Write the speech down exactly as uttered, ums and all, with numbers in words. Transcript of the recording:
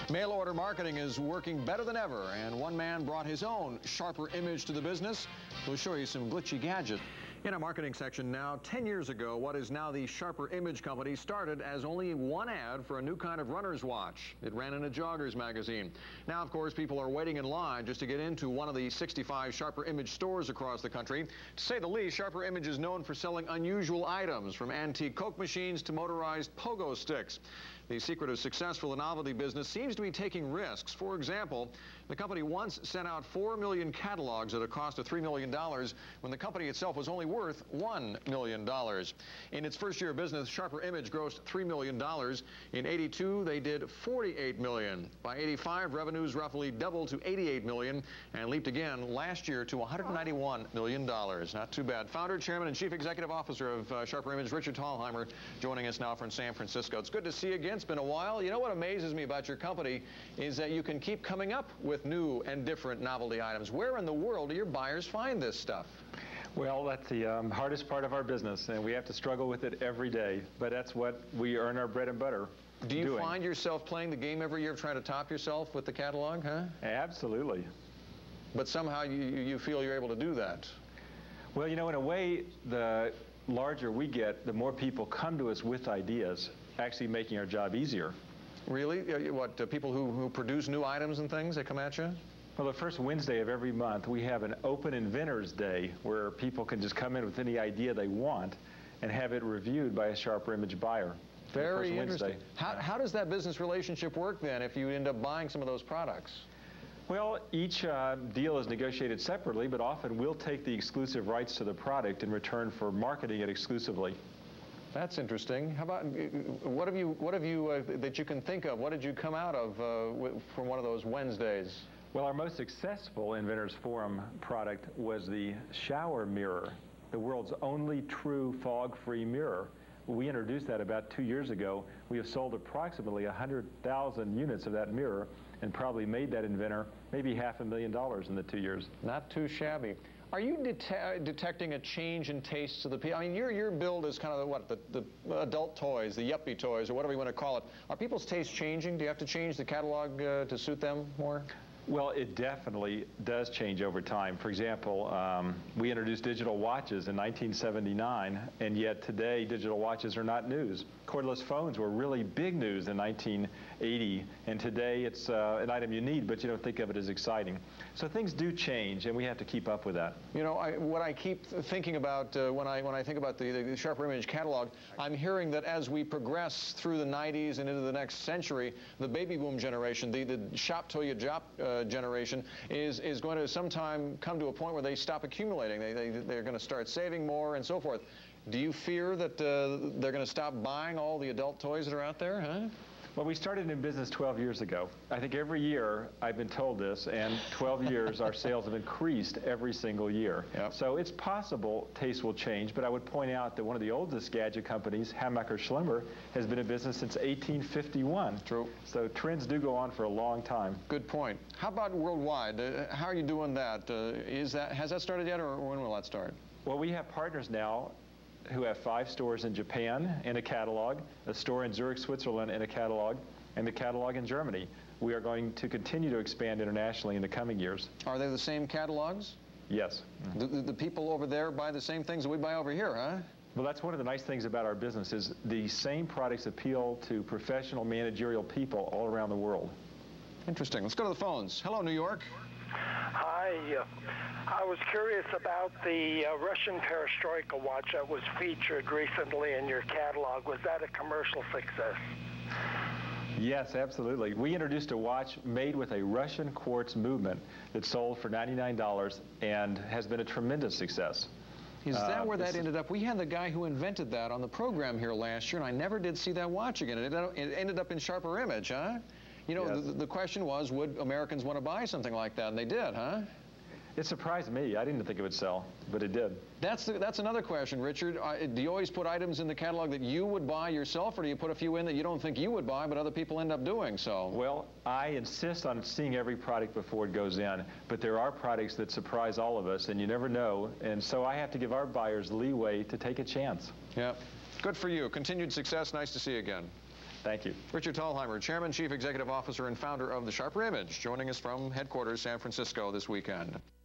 Mail order marketing is working better than ever, and one man brought his own sharper image to the business. We'll show you some glitchy gadgets. In our marketing section now, ten years ago, what is now the Sharper Image Company started as only one ad for a new kind of runner's watch. It ran in a jogger's magazine. Now, of course, people are waiting in line just to get into one of the sixty-five Sharper Image stores across the country. To say the least, Sharper Image is known for selling unusual items, from antique Coke machines to motorized pogo sticks. The secret of success for the novelty business seems to be taking risks. For example, the company once sent out four million catalogs at a cost of three million dollars when the company itself was only worth one million dollars. In its first year of business, Sharper Image grossed three million dollars. In eighty-two, they did forty-eight million dollars. By eighty-five, revenues roughly doubled to eighty-eight million dollars and leaped again last year to one hundred ninety-one million dollars. Not too bad. Founder, Chairman, and Chief Executive Officer of uh, Sharper Image, Richard Thalheimer, joining us now from San Francisco. It's good to see you again. It's been a while. You know what amazes me about your company is that you can keep coming up with new and different novelty items. Where in the world do your buyers find this stuff? Well, that's the um, hardest part of our business, and we have to struggle with it every day. But that's what we earn our bread and butter. Do you doing. find yourself playing the game every year of trying to top yourself with the catalog, huh? Absolutely. But somehow you, you feel you're able to do that. Well, you know, in a way, the larger we get, the more people come to us with ideas, actually making our job easier. Really? What, uh, people who, who produce new items and things, they come at you? Well, the first Wednesday of every month, we have an open inventors day where people can just come in with any idea they want and have it reviewed by a Sharper Image buyer. Very interesting. How, how does that business relationship work then if you end up buying some of those products? Well, each uh, deal is negotiated separately, but often we'll take the exclusive rights to the product in return for marketing it exclusively. That's interesting. How about, what have you, what have you uh, that you can think of? What did you come out of uh, from one of those Wednesdays? Well, our most successful Inventors Forum product was the shower mirror, the world's only true fog-free mirror. We introduced that about two years ago. We have sold approximately one hundred thousand units of that mirror and probably made that inventor maybe half a million dollars in the two years. Not too shabby. Are you det detecting a change in tastes of the people? I mean, your, your build is kind of the, what, the, the adult toys, the yuppie toys, or whatever you want to call it. Are people's tastes changing? Do you have to change the catalog uh, to suit them more? Well, it definitely does change over time. For example, um, we introduced digital watches in nineteen seventy-nine, and yet today digital watches are not news. Cordless phones were really big news in nineteen eighty, and today it's uh, an item you need, but you don't think of it as exciting. So things do change, and we have to keep up with that. You know, I, what I keep thinking about uh, when I when I think about the, the Sharper Image catalog, I'm hearing that as we progress through the nineties and into the next century, the baby boom generation, the, the shop till you drop uh, generation, is is going to sometime come to a point where they stop accumulating. They, they, they're going to start saving more and so forth. Do you fear that uh, they're going to stop buying all the adult toys that are out there, huh? Well, we started in business twelve years ago. I think every year I've been told this, and twelve years our sales have increased every single year. Yep. So it's possible tastes will change, but I would point out that one of the oldest gadget companies, Hammacher Schlemmer, has been in business since eighteen fifty-one. True. So trends do go on for a long time. Good point. How about worldwide? Uh, how are you doing that? Uh, is that has that started yet, or when will that start? Well, we have partners now who have five stores in Japan in a catalog, a store in Zurich, Switzerland in a catalog, and the catalog in Germany. We are going to continue to expand internationally in the coming years. Are they the same catalogs? Yes. Mm-hmm. the, the, the people over there buy the same things that we buy over here, huh? Well, that's one of the nice things about our business is the same products appeal to professional managerial people all around the world. Interesting. Let's go to the phones. Hello, New York. Hi. Uh, I was curious about the uh, Russian perestroika watch that was featured recently in your catalog. Was that a commercial success? Yes, absolutely. We introduced a watch made with a Russian quartz movement that sold for ninety-nine dollars and has been a tremendous success. Is that uh, where that ended up? We had the guy who invented that on the program here last year, and I never did see that watch again. It ended up in Sharper Image, huh? You know, yes. the, the question was, would Americans want to buy something like that? And they did, huh? It surprised me. I didn't think it would sell, but it did. That's the, that's another question, Richard. Uh, do you always put items in the catalog that you would buy yourself, or do you put a few in that you don't think you would buy, but other people end up doing so? Well, I insist on seeing every product before it goes in, but there are products that surprise all of us, and you never know, and so I have to give our buyers leeway to take a chance. Yeah. Good for you. Continued success. Nice to see you again. Thank you. Richard Thalheimer, Chairman, Chief Executive Officer, and founder of the Sharper Image, joining us from headquarters San Francisco this weekend.